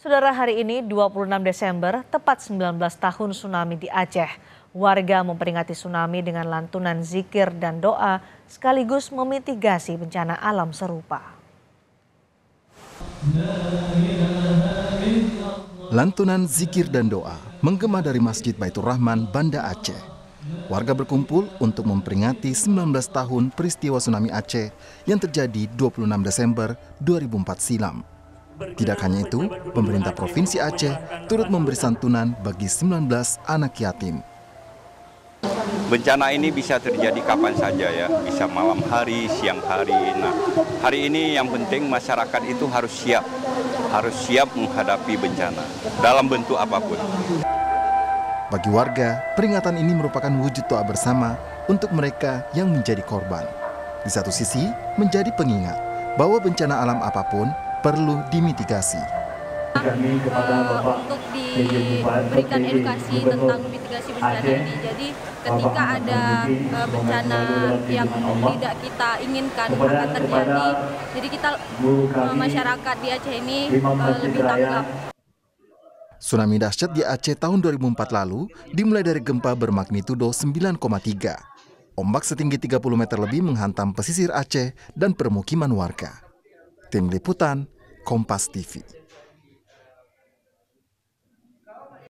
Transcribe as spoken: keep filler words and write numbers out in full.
Saudara, hari ini dua puluh enam Desember, tepat sembilan belas tahun tsunami di Aceh. Warga memperingati tsunami dengan lantunan zikir dan doa sekaligus memitigasi bencana alam serupa. Lantunan zikir dan doa menggema dari Masjid Baitur Rahman, Banda Aceh. Warga berkumpul untuk memperingati sembilan belas tahun peristiwa tsunami Aceh yang terjadi dua puluh enam Desember dua ribu empat silam. Tidak hanya itu, pemerintah Provinsi Aceh turut memberi santunan bagi sembilan belas anak yatim. Bencana ini bisa terjadi kapan saja ya, bisa malam hari, siang hari. Nah, hari ini yang penting masyarakat itu harus siap, harus siap menghadapi bencana dalam bentuk apapun. Bagi warga, peringatan ini merupakan wujud doa bersama untuk mereka yang menjadi korban. Di satu sisi, menjadi pengingat bahwa bencana alam apapun perlu dimitigasi. Uh, untuk diberikan edukasi tentang mitigasi bencana ini. Jadi ketika ada uh, bencana yang tidak kita inginkan akan terjadi, jadi kita uh, masyarakat di Aceh ini uh, lebih tanggap. Tsunami dahsyat di Aceh tahun dua ribu empat lalu dimulai dari gempa bermagnitudo sembilan koma tiga. Ombak setinggi tiga puluh meter lebih menghantam pesisir Aceh dan permukiman warga. Tim Liputan, Kompas T V.